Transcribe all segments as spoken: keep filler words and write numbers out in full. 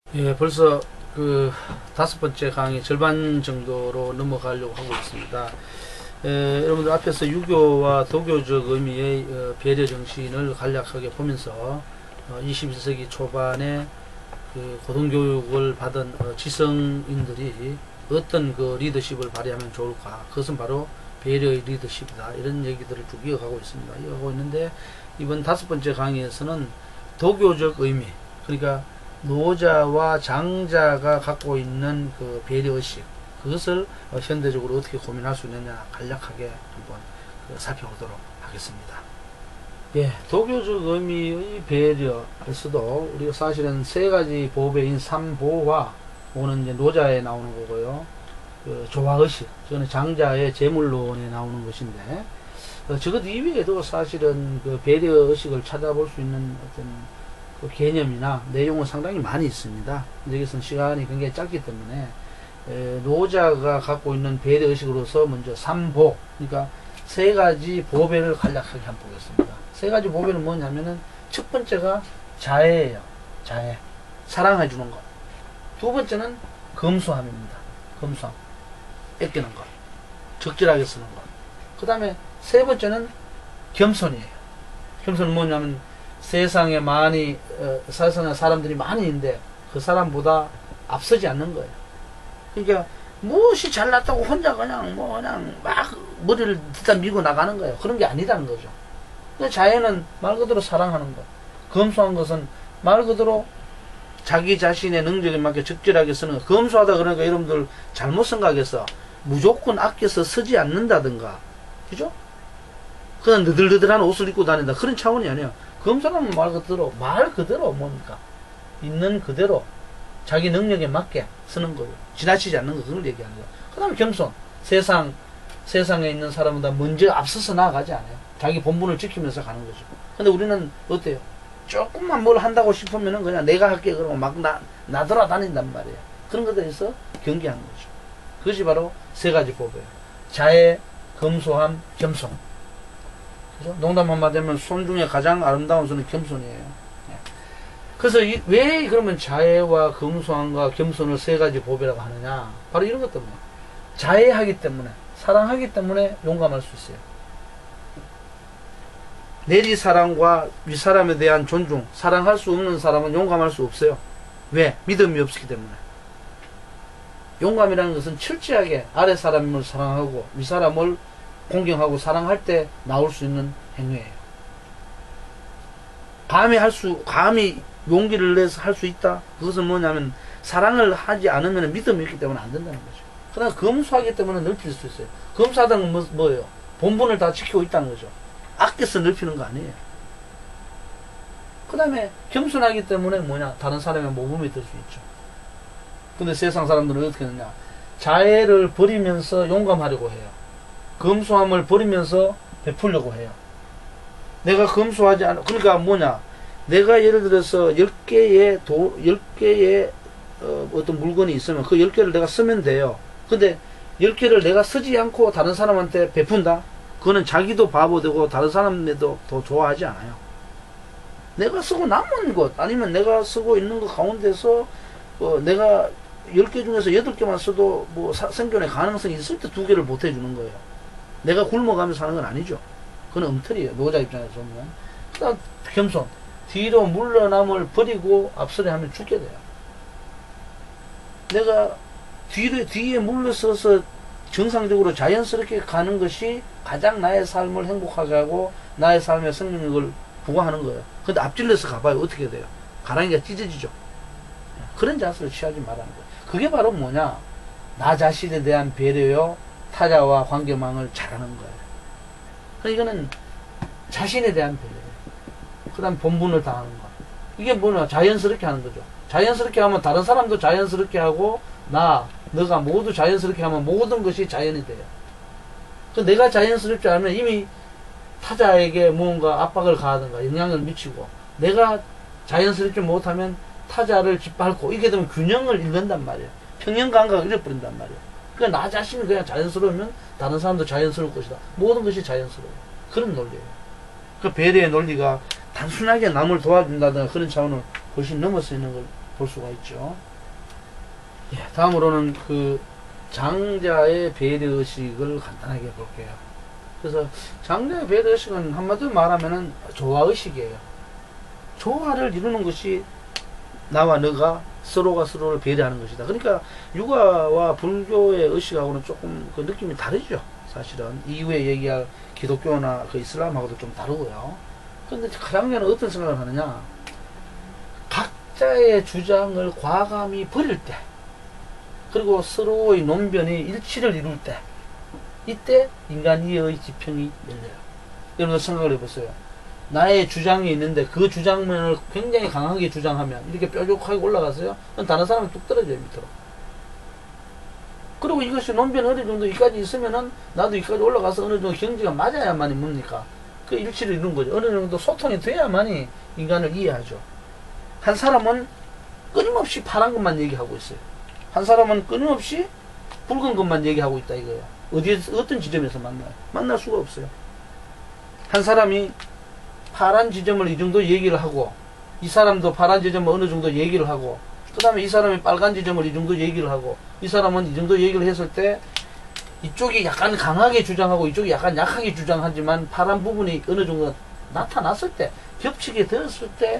예, 벌써 그 다섯 번째 강의 절반 정도로 넘어가려고 하고 있습니다. 에, 여러분들 앞에서 유교와 도교적 의미의 어, 배려 정신을 간략하게 보면서 어, 이십일 세기 초반에 그 고등교육을 받은 어, 지성인들이 어떤 그 리더십을 발휘하면 좋을까, 그것은 바로 배려의 리더십이다, 이런 얘기들을 쭉 이어가고 있습니다. 이어가고 있는데, 이번 다섯 번째 강의에서는 도교적 의미, 그러니까 노자와 장자가 갖고 있는 그 배려의식, 그것을 어, 현대적으로 어떻게 고민할 수 있느냐 간략하게 한번 그 살펴보도록 하겠습니다. 예, 도교적 의미의 배려에서도 우리가 사실은 세 가지 보배인 삼보화, 그거는 이제 노자에 나오는 거고요. 그 조화의식, 저는 장자의 재물론에 나오는 것인데, 어, 저것 이외에도 사실은 그 배려의식을 찾아볼 수 있는 어떤 그 개념이나 내용은 상당히 많이 있습니다. 근데 여기서는 시간이 굉장히 짧기 때문에 에, 노자가 갖고 있는 배려의식으로서 먼저 삼보, 그러니까 세 가지 보배를 간략하게 한번 보겠습니다. 세 가지 보배는 뭐냐면은, 첫 번째가 자애예요. 자애, 사랑해 주는 것. 두 번째는 검소함입니다. 검소함, 아끼는 것, 적절하게 쓰는 것. 그 다음에 세 번째는 겸손이에요. 겸손은 뭐냐면, 세상에 많이 어, 세상에 사람들이 많이 있는데 그 사람보다 앞서지 않는 거예요. 그러니까 무엇이 잘났다고 혼자 그냥 뭐 그냥 막 머리를 뒤다 밀고 나가는 거예요. 그런 게 아니다는 거죠. 근데 자애는 말 그대로 사랑하는 것, 검소한 것은 말 그대로 자기 자신의 능력에 맞게 적절하게 쓰는 것. 검소하다 그러니까 여러분들 잘못 생각해서 무조건 아껴서 쓰지 않는다든가, 그죠? 그냥 느들느들한 옷을 입고 다닌다, 그런 차원이 아니에요. 검소하면 말 그대로, 말 그대로 뭡니까? 있는 그대로 자기 능력에 맞게 쓰는 거예요. 지나치지 않는 거, 그걸 얘기하는 거예요. 그 다음에 겸손. 세상, 세상에 있는 사람보다 먼저 앞서서 나아가지 않아요. 자기 본분을 지키면서 가는 거죠. 근데 우리는 어때요? 조금만 뭘 한다고 싶으면은 그냥 내가 할게 그러고 막 나, 나돌아다닌단 말이에요. 그런 것에 대해서 경계하는 거죠. 그것이 바로 세 가지 법이에요. 자애, 검소함, 겸손. 그죠? 농담 한마디 하면 손 중에 가장 아름다운 손은 겸손이에요. 그래서 이, 왜 그러면 자애와 검소함과 겸손을 세 가지 보배라고 하느냐? 바로 이런 것 때문에. 자애하기 때문에, 사랑하기 때문에 용감할 수 있어요. 내리사랑과 윗사람에 대한 존중, 사랑할 수 없는 사람은 용감할 수 없어요. 왜? 믿음이 없기 때문에. 용감이라는 것은 철저하게 아랫사람을 사랑하고 윗사람을 공경하고 사랑할 때 나올 수 있는 행위예요. 감히 할 수, 감히 용기를 내서 할 수 있다? 그것은 뭐냐면, 사랑을 하지 않으면 믿음이 있기 때문에 안 된다는 거죠. 그러나 검소하기 때문에 넓힐 수 있어요. 검소하다는 건 뭐, 뭐예요? 본분을 다 지키고 있다는 거죠. 아껴서 넓히는 거 아니에요. 그 다음에 겸손하기 때문에 뭐냐? 다른 사람의 모범이 될 수 있죠. 근데 세상 사람들은 어떻게 하느냐? 자애를 버리면서 용감하려고 해요. 검소함을 버리면서 베풀려고 해요. 내가 검소하지 않아. 그러니까 뭐냐? 내가 예를 들어서 열 개의 도, 열 개의 어, 어떤 물건이 있으면 그 열 개를 내가 쓰면 돼요. 근데 열 개를 내가 쓰지 않고 다른 사람한테 베푼다? 그거는 자기도 바보 되고 다른 사람에도 더 좋아하지 않아요. 내가 쓰고 남은 것, 아니면 내가 쓰고 있는 것 가운데서 어, 내가 열 개 중에서 여덟 개만 써도 뭐 사, 생존의 가능성이 있을 때 두 개를 못 해주는 거예요. 내가 굶어가면서 사는 건 아니죠. 그건 엉터리예요. 노자 입장에서 보면. 그 다음 겸손. 뒤로 물러남을 버리고 앞서려 하면 죽게 돼요. 내가 뒤로, 뒤에 물러서서 정상적으로 자연스럽게 가는 것이 가장 나의 삶을 행복하게 하고 나의 삶의 생명력을 부과하는 거예요. 근데 앞질러서 가봐요. 어떻게 돼요? 가랑이가 찢어지죠. 그런 자세를 취하지 말라는 거예요. 그게 바로 뭐냐? 나 자신에 대한 배려요, 타자와 관계망을 잘하는 거예요. 그러니까 이거는 자신에 대한 배려예요. 그 다음에 본분을 다하는 거. 이게 뭐냐? 자연스럽게 하는 거죠. 자연스럽게 하면 다른 사람도 자연스럽게 하고, 나, 너가 모두 자연스럽게 하면 모든 것이 자연이 돼요. 그 내가 자연스럽지 않으면 이미 타자에게 무언가 압박을 가하든가 영향을 미치고, 내가 자연스럽지 못하면 타자를 짓밟고, 이게 되면 균형을 잃는단 말이에요. 평형 감각을 잃어버린단 말이에요. 그러니까 나 자신이 그냥 자연스러우면 다른 사람도 자연스러울 것이다. 모든 것이 자연스러워요. 그런 논리예요. 그 배려의 논리가 단순하게 남을 도와준다든가 그런 차원을 훨씬 넘어서 있는 걸 볼 수가 있죠. 예, 다음으로는 그 장자의 배려의식을 간단하게 볼게요. 그래서 장자의 배려의식은 한마디로 말하면은 조화의식이에요. 조화를 이루는 것이 나와 너가 서로가 서로를 배려하는 것이다. 그러니까 육아와 불교의 의식하고는 조금 그 느낌이 다르죠. 사실은 이후에 얘기할 기독교나 그 이슬람하고도 좀 다르고요. 그런데 장자는 어떤 생각을 하느냐, 각자의 주장을 과감히 버릴 때, 그리고 서로의 논변이 일치를 이룰 때, 이때 인간이의 지평이 열려요. 여러분들 생각을 해보세요. 나의 주장이 있는데 그 주장면을 굉장히 강하게 주장하면 이렇게 뾰족하게 올라가서요, 다른 사람은 뚝 떨어져요, 밑으로. 그리고 이것이 논변 어느 정도 이까지 있으면은 나도 이까지 올라가서 어느 정도 경지가 맞아야만이 뭡니까? 그 일치를 이루는 거죠. 어느 정도 소통이 돼야만이 인간을 이해하죠. 한 사람은 끊임없이 파란 것만 얘기하고 있어요. 한 사람은 끊임없이 붉은 것만 얘기하고 있다 이거예요. 어디에서, 어떤 지점에서 만나요? 만날 수가 없어요. 한 사람이 파란 지점을 이 정도 얘기를 하고, 이 사람도 파란 지점을 어느 정도 얘기를 하고, 그 다음에 이 사람이 빨간 지점을 이 정도 얘기를 하고, 이 사람은 이 정도 얘기를 했을 때 이쪽이 약간 강하게 주장하고 이쪽이 약간 약하게 주장하지만 파란 부분이 어느 정도 나타났을 때, 겹치게 되었을 때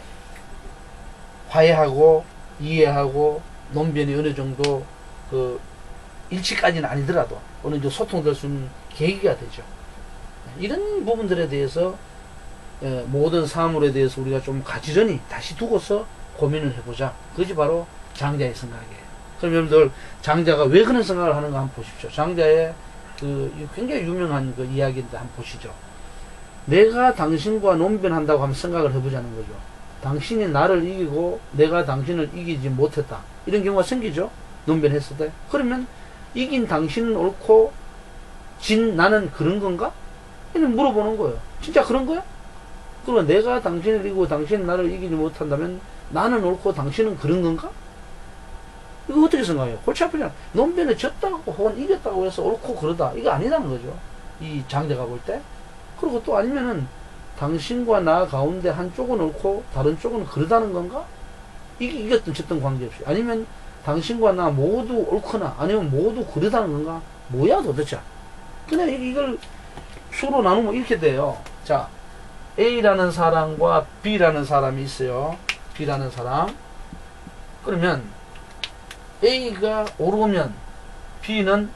화해하고 이해하고 논변이 어느 정도 그 일치까지는 아니더라도 어느 정도 소통될 수 있는 계기가 되죠. 이런 부분들에 대해서 모든 사물에 대해서 우리가 좀 가지런히 다시 두고서 고민을 해보자. 그것이 바로 장자의 생각이에요. 그럼 여러분들 장자가 왜 그런 생각을 하는가 한번 보십시오. 장자의 그 굉장히 유명한 그 이야기인데 한번 보시죠. 내가 당신과 논변한다고 한번 생각을 해보자는 거죠. 당신이 나를 이기고 내가 당신을 이기지 못했다. 이런 경우가 생기죠. 논변했을 때. 그러면 이긴 당신은 옳고 진 나는 그런 건가? 이런 물어보는 거예요. 진짜 그런 거야? 그러면 내가 당신을 이기고 당신이 나를 이기지 못한다면 나는 옳고 당신은 그런 건가? 이거 어떻게 생각해요? 골치 아프잖아. 논변에 졌다고 혹은 이겼다고 해서 옳고 그러다. 이거 아니라는 거죠. 이 장자가 볼 때. 그리고 또 아니면은 당신과 나 가운데 한쪽은 옳고 다른 쪽은 그러다는 건가? 이게 이겼든 졌든 관계없이. 아니면 당신과 나 모두 옳거나 아니면 모두 그러다는 건가? 뭐야 도대체? 그냥 이걸 수로 나누면 이렇게 돼요. 자, A라는 사람과 B라는 사람이 있어요. B라는 사람. 그러면 A가 옳으면 B는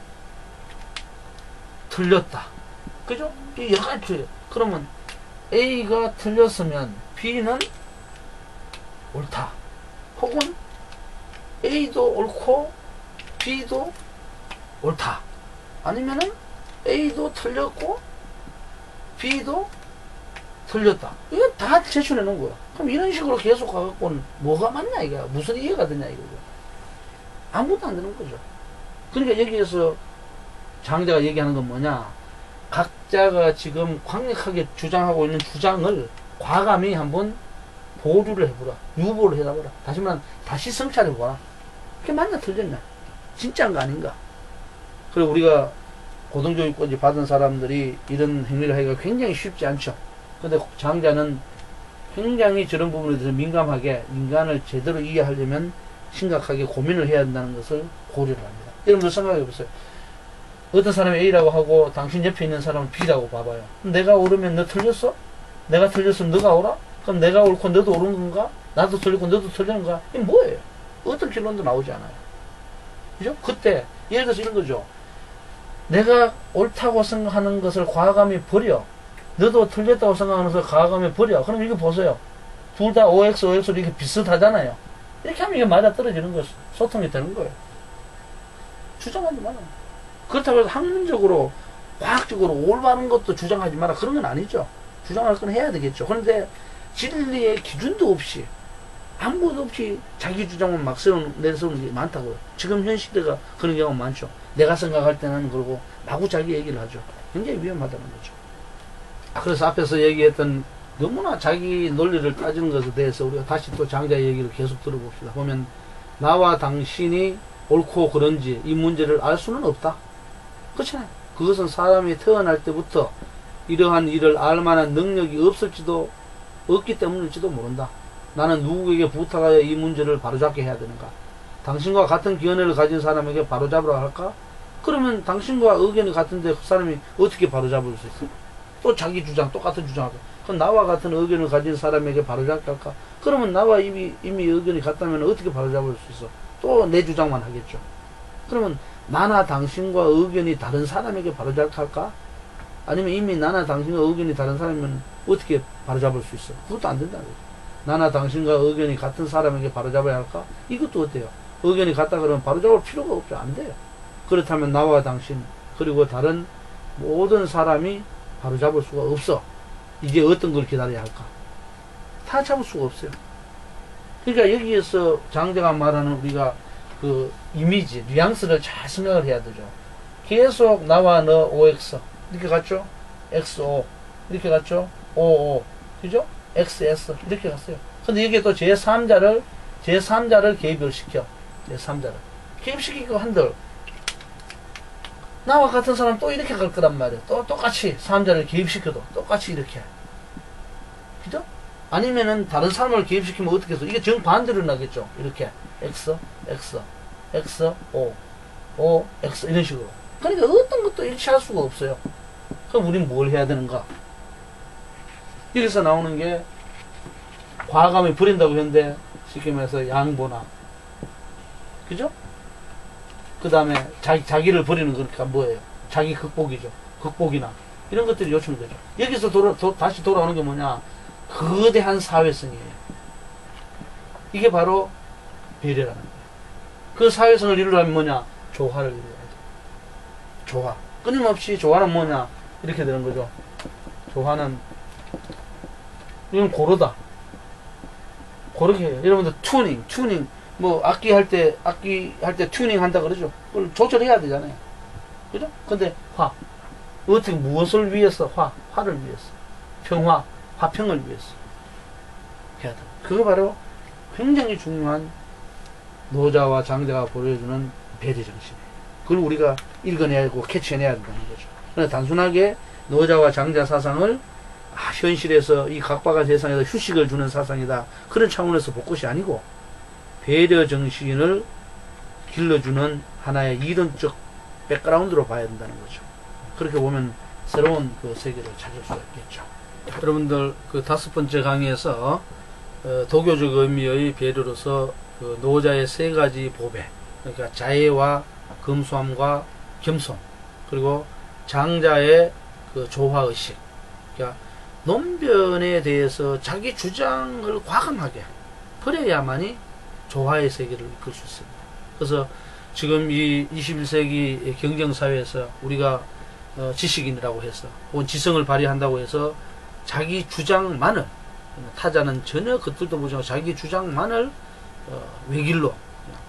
틀렸다. 그죠? 이 여러 가지. 그러면 A가 틀렸으면 B는 옳다. 혹은 A도 옳고 B도 옳다. 아니면은 A도 틀렸고 B도 틀렸다. 이거 다 제출해 놓은 거야. 그럼 이런 식으로 계속 가갖고는 뭐가 맞냐 이거야. 무슨 이해가 되냐 이거죠. 아무것도 안 되는 거죠. 그러니까 여기에서 장자가 얘기하는 건 뭐냐, 각자가 지금 강력하게 주장하고 있는 주장을 과감히 한번 보류를 해보라. 유보를 해놔보라. 다시 말하면 다시 성찰해보라. 그게 맞나 틀렸냐, 진짜인가 아닌가. 그리고 우리가 고등교육까지 받은 사람들이 이런 행위를 하기가 굉장히 쉽지 않죠. 근데 장자는 굉장히 저런 부분에 대해서 민감하게 인간을 제대로 이해하려면 심각하게 고민을 해야 한다는 것을 고려를 합니다. 여러분들 생각해 보세요. 어떤 사람이 A라고 하고 당신 옆에 있는 사람은 B라고 봐봐요. 내가 옳으면 너 틀렸어? 내가 틀렸으면 너가 옳아? 그럼 내가 옳고 너도 옳은 건가? 나도 틀리고 너도 틀리는가? 이게 뭐예요? 어떤 결론도 나오지 않아요. 그죠? 그때 예를 들어서 이런 거죠. 내가 옳다고 생각하는 것을 과감히 버려. 너도 틀렸다고 생각하는 것을 과감히 버려. 그럼 이거 보세요. 둘 다 오엑스, 오엑스로 이게 비슷하잖아요. 이렇게 하면 이게 맞아 떨어지는 거예요. 소통이 되는 거예요. 주장하지 마라. 그렇다고 해서 학문적으로, 과학적으로 올바른 것도 주장하지 마라. 그런 건 아니죠. 주장할 건 해야 되겠죠. 그런데 진리의 기준도 없이, 아무것도 없이 자기 주장만 막 세우는, 내세우는 게 많다고요. 지금 현 시대가 그런 경우가 많죠. 내가 생각할 때는 그러고 마구 자기 얘기를 하죠. 굉장히 위험하다는 거죠. 그래서 앞에서 얘기했던 너무나 자기 논리를 따지는 것에 대해서 우리가 다시 또 장자의 얘기를 계속 들어봅시다. 보면 나와 당신이 옳고 그런지 이 문제를 알 수는 없다. 그렇잖아요. 그것은 사람이 태어날 때부터 이러한 일을 알 만한 능력이 없을지도 없기 때문일지도 모른다. 나는 누구에게 부탁하여 이 문제를 바로잡게 해야 되는가? 당신과 같은 기원을 가진 사람에게 바로잡으라 할까? 그러면 당신과 의견이 같은데 그 사람이 어떻게 바로잡을 수 있어? 또 자기 주장, 똑같은 주장하고. 그럼 나와 같은 의견을 가진 사람에게 바로잡게 할까? 그러면 나와 이미, 이미 의견이 같다면 어떻게 바로잡을 수 있어? 또 내 주장만 하겠죠. 그러면 나나 당신과 의견이 다른 사람에게 바로잡게 할까? 아니면 이미 나나 당신과 의견이 다른 사람이면 어떻게 바로잡을 수 있어? 그것도 안 된다는 거죠. 나나 당신과 의견이 같은 사람에게 바로잡아야 할까? 이것도 어때요? 의견이 같다 그러면 바로잡을 필요가 없죠. 안 돼요. 그렇다면 나와 당신 그리고 다른 모든 사람이 바로잡을 수가 없어. 이제 어떤 걸 기다려야 할까? 다 잡을 수가 없어요. 그러니까 여기에서 장자가 말하는 우리가 그 이미지, 뉘앙스를 잘 생각을 해야 되죠. 계속 나와 너 오엑스 이렇게 갔죠? 엑스오 이렇게 갔죠? 오오 그죠? 엑스에스 이렇게 갔어요. 근데 여기에 또 제삼자를 제삼자를 개입을 시켜. 제삼자를 개입시키고 한들 나와 같은 사람 또 이렇게 갈 거란 말이에요. 또 똑같이 삼자를 개입시켜도 똑같이 이렇게. 그죠? 아니면은 다른 사람을 개입시키면 어떻게 해서 이게 정반대로 나겠죠. 이렇게 X, X, X, O, O, X 이런 식으로. 그러니까 어떤 것도 일치할 수가 없어요. 그럼 우리는 뭘 해야 되는가? 여기서 나오는 게 과감히 버린다고 했는데 쉽게 말해서 양보나 그죠? 그 다음에 자기, 자기를 버리는 거니까 뭐예요? 자기 극복이죠. 극복이나 이런 것들이 요청되죠. 여기서 돌아, 도, 다시 돌아오는 게 뭐냐? 거대한 사회성이에요. 이게 바로 배려라는 거예요. 그 사회성을 이루려면 뭐냐? 조화를 이루어야 돼요. 조화. 끊임없이 조화는 뭐냐? 이렇게 되는 거죠. 조화는 이건 고르다. 고르게 해요. 여러분들 튜닝, 튜닝 뭐 악기 할 때 악기 할 때 튜닝 한다 그러죠. 그걸 조절해야 되잖아요. 그죠? 근데 화 어떻게 무엇을 위해서 화 화를 위해서 평화 화평을 위해서 해야 돼. 그거 바로 굉장히 중요한 노자와 장자가 보여주는 배려 정신이에요. 그걸 우리가 읽어내고 캐치해내야 된다는 거죠. 그러나 단순하게 노자와 장자 사상을 아, 현실에서 이 각박한 세상에서 휴식을 주는 사상이다. 그런 차원에서 볼 것이 아니고 배려 정신을 길러주는 하나의 이론적 백그라운드로 봐야 된다는 거죠. 그렇게 보면 새로운 그 세계를 찾을 수가 있겠죠. 여러분들 그 다섯 번째 강의에서 어, 도교적 의미의 배려로서 그 노자의 세 가지 보배, 그러니까 자애와 검소함과 겸손, 그리고 장자의 그 조화의식, 그러니까 논변에 대해서 자기 주장을 과감하게 버려야만이 조화의 세계를 이끌 수 있습니다. 그래서 지금 이 이십일 세기 경쟁사회에서 우리가 어, 지식인이라고 해서 혹은 지성을 발휘한다고 해서 자기 주장만을 타자는 전혀 겉들도 보지 않고 자기 주장만을 어, 외길로 어,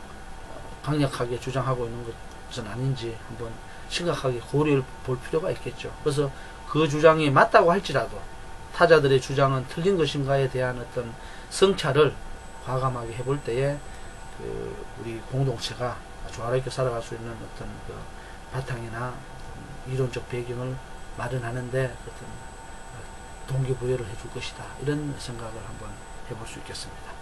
강력하게 주장하고 있는 것은 아닌지 한번 심각하게 고려해 볼 필요가 있겠죠. 그래서 그 주장이 맞다고 할지라도 타자들의 주장은 틀린 것인가에 대한 어떤 성찰을 과감하게 해볼 때에 그 우리 공동체가 조화롭게 살아갈 수 있는 어떤 그 바탕이나 이론적 배경을 마련하는데 어떤 동기부여를 해줄 것이다. 이런 생각을 한번 해볼 수 있겠습니다.